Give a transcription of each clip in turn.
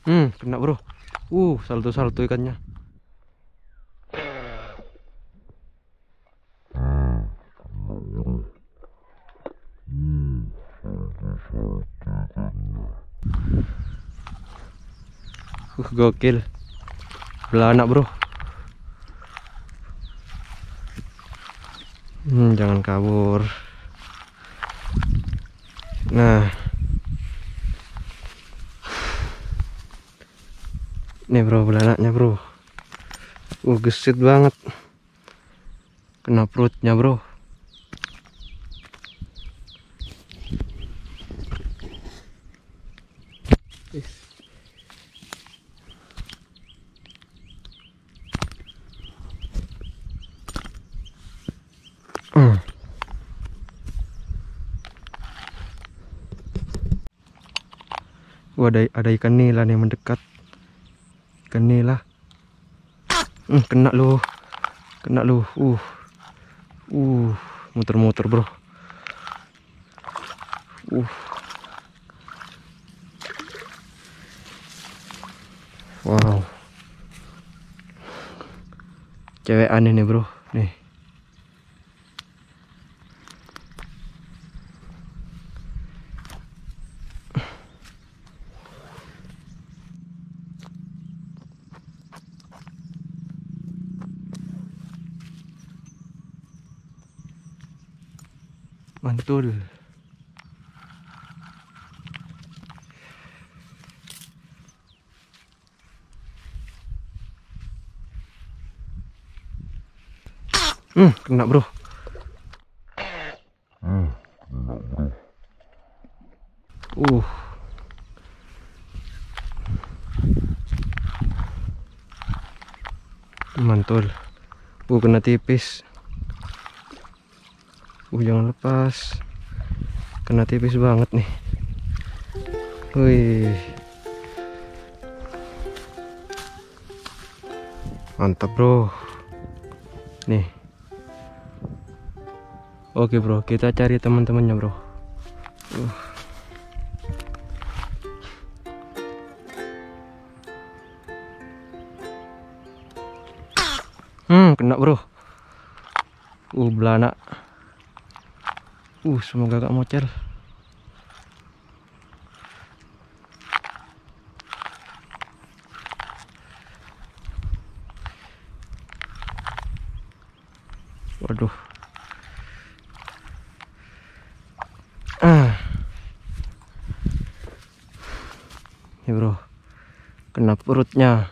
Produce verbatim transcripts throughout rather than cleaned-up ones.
Hmm, kena bro. Uh, salto-salto ikannya. Uh, gokil. Belanak bro. Hmm, jangan kabur. Nah, nih bro belanaknya bro. Uh, gesit banget. Kena perutnya bro. Hmm. Wah, ada, ada ikan nila nih mendekat. Ikan nila. Hmm, kena lu. Kena lu. Uh. Uh, muter-muter bro. Uh. Wow. Cewek aneh nih bro. Nih. Mantul. Hmm, kena bro. Hmm, kena bro. Uh. Mantul. Uh, kena tipis. Uh, jangan lepas. Kena tipis banget nih. Wih. Mantap bro. Nih. Oke bro, kita cari teman-temannya bro. Uh. Hmm, kena bro. Uh, belanak. Uh, semoga gak mocel. Waduh. Ah. Ya bro. Kena perutnya.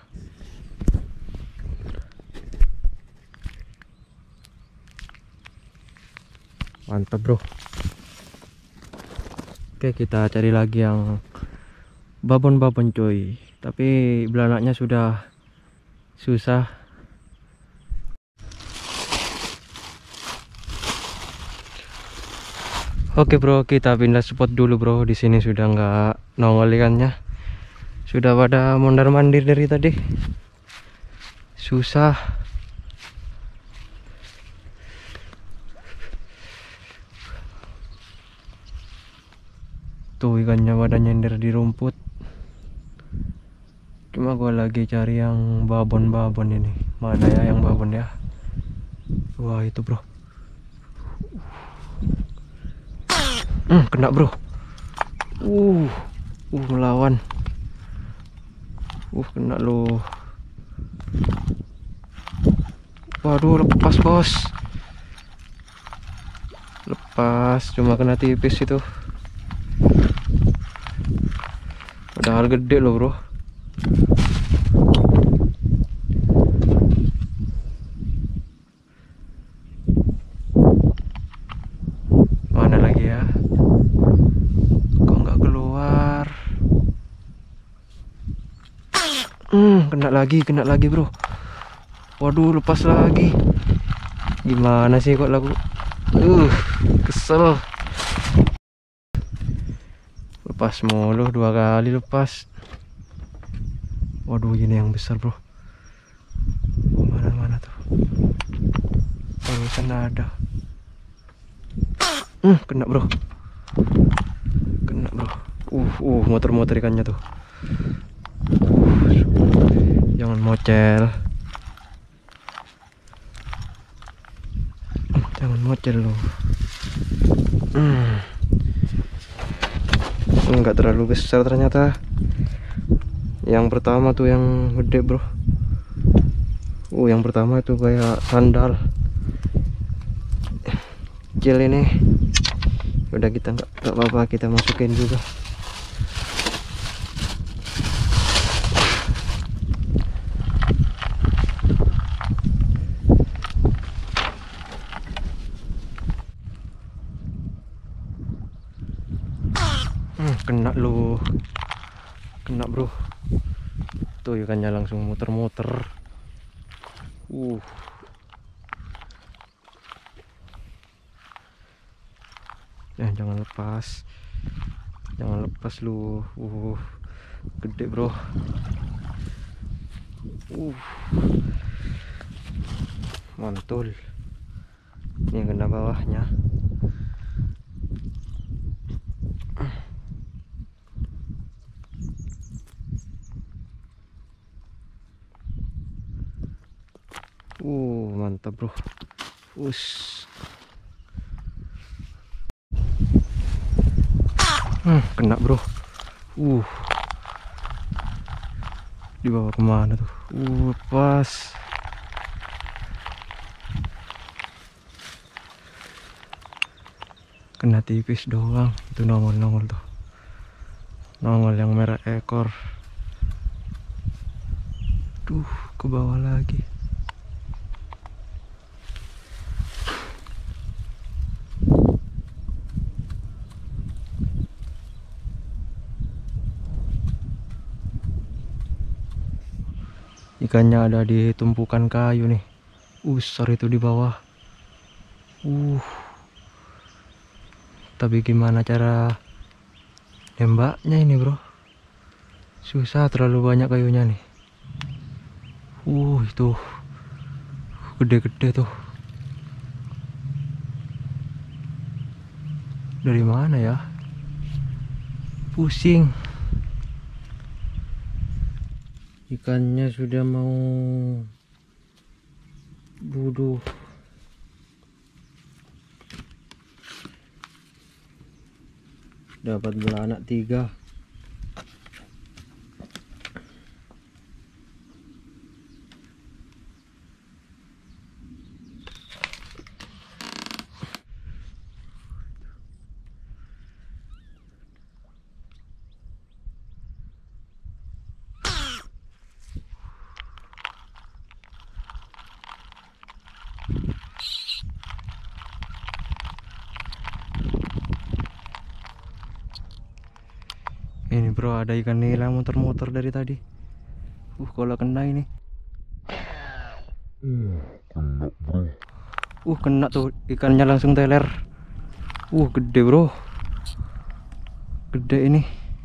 Mantap bro. Oke, kita cari lagi yang babon-babon coy. Tapi belanaknya sudah susah. Oke bro, kita pindah spot dulu bro. Di sini sudah nggak nongol ikannya. Sudah pada mondar-mandir dari tadi. Susah. Tuh ikannya pada nyender di rumput. Cuma gue lagi cari yang babon-babon ini. Mana ya yang babon ya? Wah, itu bro. Hmm, kena bro. Uh, uh melawan. Uh, kena lo. Waduh, lepas bos. Lepas, cuma kena tipis itu. Padahal gede loh bro. Mana lagi ya? Kok nggak keluar? Hmm, kena lagi, kena lagi bro. Waduh, lepas lagi. Gimana sih kok lagu? Uh, kesel. Lepas mulu, dua kali lepas. Waduh, ini yang besar bro. Oh, mana-mana tuh. Barusan ada. Hmm, kena bro. Kena bro. Uh, uh, motor-motor ikannya tuh. mocel. Jangan mocel lo. Hmm. Enggak terlalu besar ternyata. Yang pertama tuh yang gede bro. Uh, yang pertama itu kayak sandal. Kecil ini. Udah kita nggak nggak apa-apa, kita masukin juga. Hmm, kena lu, kena bro. Tuh ikannya langsung muter-muter. Uh. Ya, jangan lepas, jangan lepas lu. Uh, gede bro. Uh, mantul. Ini yang kena bawahnya. Uh, mantap bro. Us. Hmm, kena bro. Uh. Dibawa kemana tuh? Uh, pas. Kena tipis doang. Itu nongol-nongol tuh. Nongol yang merah ekor. Duh, ke bawah lagi. Ikannya ada di tumpukan kayu nih. Uh, besar itu di bawah. Uh. Tapi gimana cara nembaknya ini, bro? Susah, terlalu banyak kayunya nih. Uh, itu gede-gede tuh. Dari mana ya? Pusing. Ikannya sudah mau buduh. Dapat belanak tiga. Ini bro, ada ikan nila muter-muter dari tadi. Uh, kalau kena ini. Uh, kena bro. Uh, kena tuh, ikannya langsung teler. Uh, gede bro. Gede ini.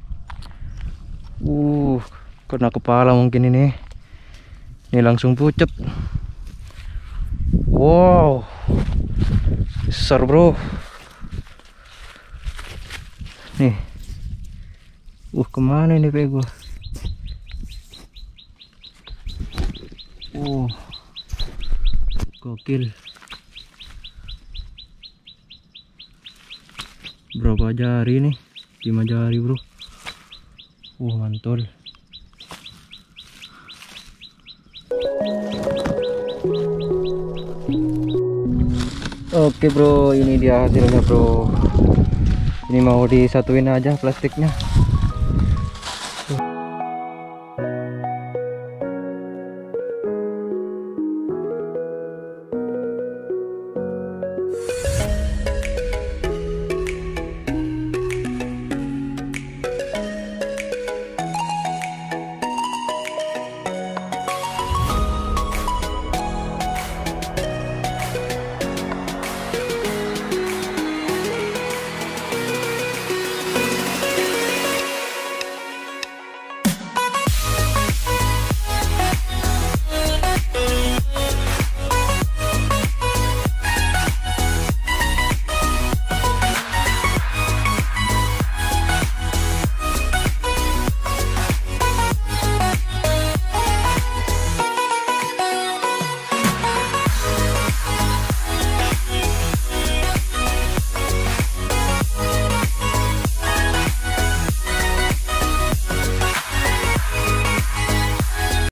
Uh, kena kepala mungkin ini. Ini langsung pucet. Wow, besar bro. Nih. Uh, kemana ini P gua? Uh, gokil. Berapa jari nih? lima jari bro. Uh, mantul. Oke bro, ini dia hasilnya bro. Ini mau disatuin aja plastiknya.